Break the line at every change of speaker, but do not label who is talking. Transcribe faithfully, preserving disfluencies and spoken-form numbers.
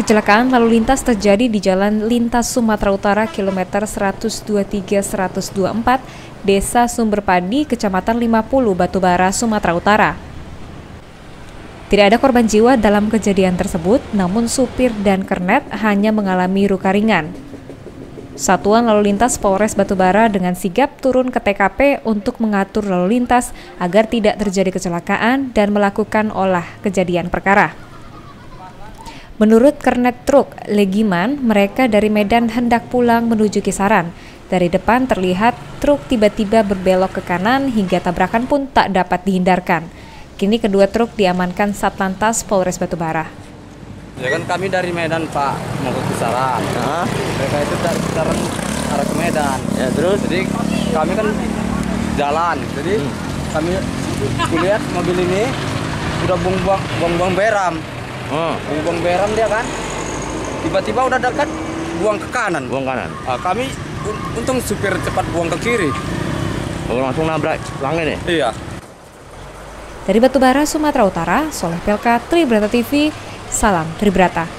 Kecelakaan lalu lintas terjadi di Jalan Lintas Sumatera Utara kilometer seratus dua puluh tiga seratus dua puluh empat, Desa Sumberpadi, Kecamatan lima puluh, Batubara, Sumatera Utara. Tidak ada korban jiwa dalam kejadian tersebut, namun supir dan kernet hanya mengalami luka ringan. Satuan Lalu Lintas Polres Batubara dengan sigap turun ke T K P untuk mengatur lalu lintas agar tidak terjadi kecelakaan dan melakukan olah kejadian perkara. Menurut kernet truk Legiman, mereka dari Medan hendak pulang menuju Kisaran. Dari depan terlihat truk tiba-tiba berbelok ke kanan hingga tabrakan pun tak dapat dihindarkan. Kini kedua truk diamankan Satlantas Polres Batubara.
Ya kan kami dari Medan, Pak, mau ke Kisaran. Nah, mereka itu dari Kisaran arah ke Medan. Ya terus? Jadi kami kan jalan. Jadi hmm. kami kulihat mobil ini udah buang-buang buang-buang beram. Oh. Buang beram dia kan, tiba-tiba udah dekat buang ke kanan. Buang kanan. Nah, kami untung supir cepat buang ke kiri. Oh, langsung nabrak langit nih? Iya.
Dari Batubara, Sumatera Utara, Soleh Pelka, Tribrata T V, salam Tribrata.